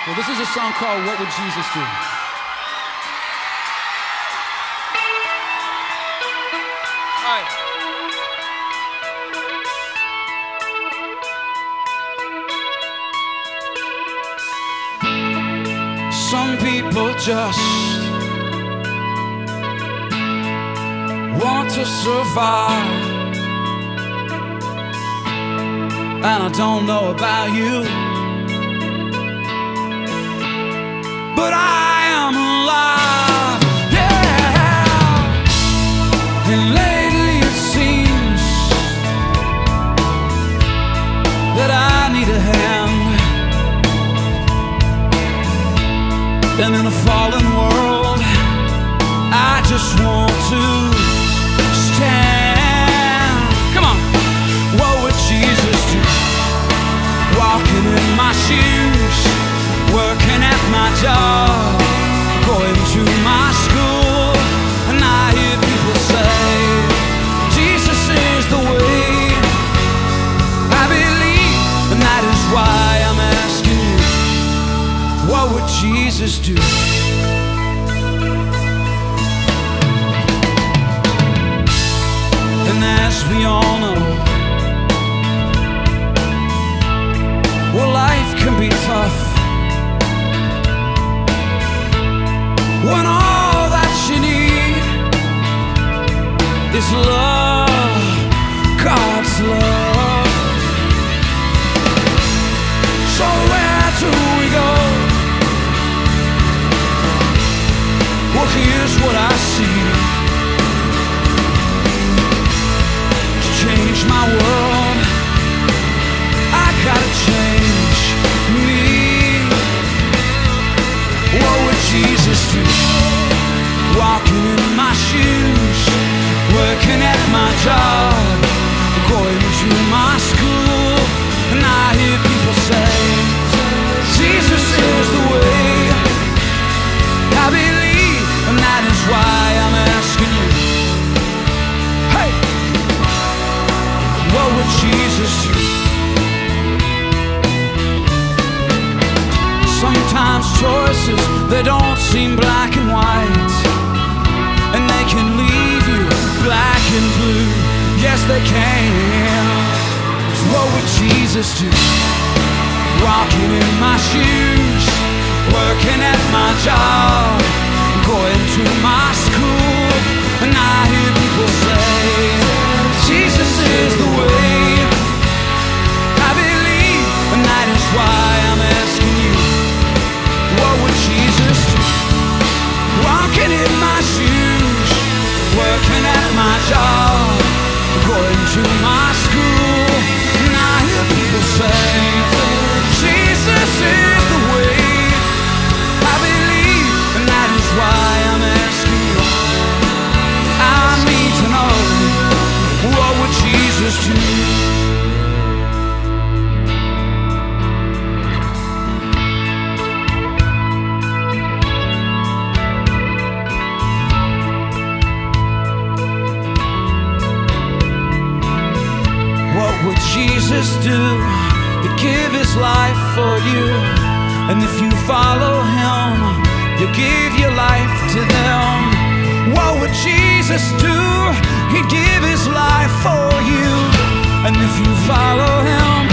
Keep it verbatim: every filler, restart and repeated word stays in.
Well, this is a song called What Would Jesus Do? All right. Some people just want to survive, and I don't know about you, but I am alive, yeah. And lately it seems that I need a hand, and in a fallen world I just want to stand. Come on. What would Jesus do? Walking in my shoes, working at my job, going to my school, and I hear people say Jesus is the way. I believe, and that is why I'm asking you, what would Jesus do? And as we all know, well, life can be tough when all that you need is love, God's love. So where do we go? Well, here's what I see. Change my world, I gotta change me. What would Jesus do? Walking in my shoes, working at my job, going to my school, and I hear people say Jesus is the way. I believe, and that is why I'm asking you, hey, what would Jesus do? Sometimes choices, they don't seem black and white, and they can leave you black and blue. Yes, they can. So what would Jesus do? Walking in my shoes, working at my job, going to my school, and I hear people say Jesus is the way. I believe, and that is why I'm asking you, what would Jesus do? Walking in my shoes, working at my job, going to my school, and I hear people say Jesus is the way. I believe, and that is why I'm asking you, I need to know, what would Jesus do? What would Jesus do? He'd give his life for you, and if you follow him, you'll give your life to them. What would Jesus do? He'd give his life for you, and if you follow him,